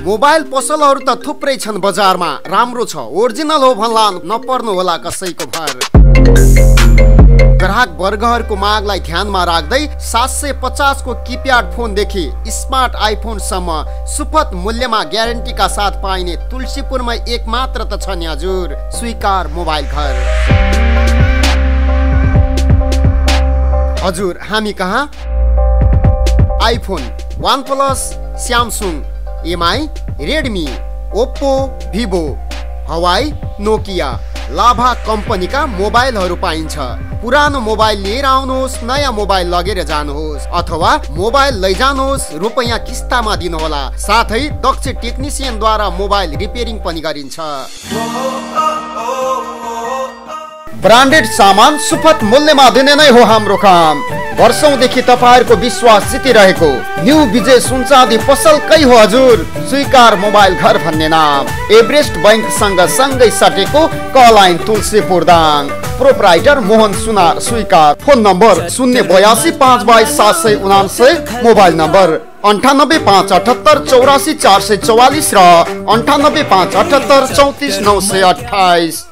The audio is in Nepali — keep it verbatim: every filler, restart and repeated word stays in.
मोबाइल पसलहरू त थुप्रै छन् बजारमा, राम्रो छ ओरिजिनल हो भन्ला नपर्नु होला कसैको भर। ग्राहक वर्गहरूको मागलाई ध्यानमा राख्दै सात सय पचास को किप्याड फोनदेखि स्मार्ट आइफोनसम्म सुपथ मूल्यमा ग्यारेन्टीका साथ पाइने तुलसीपुरमै एक मात्र त छ नि हजुर, स्वीकार मोबाइल घर। हजुर हामी कहाँ iPhone, OnePlus, Samsung, Mi, Redmi, Oppo, Vivo, Huawei, Nokia, Lava कम्पनीका मोबाइलहरू पाइन्छ। पुरानो मोबाइल लिएर आउनुहोस्, नयाँ मोबाइल लगेर जानुहोस् अथवा मोबाइल लैजानुहोस्, रुपैयाँ किस्तामा दिनुहोला। साथै दक्ष टेक्निसियनद्वारा मोबाइल रिपेयरिङ पनि गरिन्छ। ब्रान्डेड सामान सुपथ मूल्यमा दिने नै हो हाम्रो काम। वर्षौंदेखि तपाईहरुको विश्वास जितिरहेको न्यू विजय सुनचाँदी पसलकै हो हजुर, स्वीकार मोबाइल घर भन्ने नाम। एभरेस्ट बैंक सँग सँगै सटेको कलाइन तुलसीपुर दाङ। प्रोप्राइटर मोहन सुनार, स्वीकार। फोन नम्बर शून्य बयासी पाँच बाइस सात सय उनान्सय, मोबाइल नम्बर अन्ठानब्बे पाँच अठहत्तर चौरासी चार सय चौवालिस र अन्ठानब्बे पाँच अठहत्तर चौतिस नौ सय अठाइस।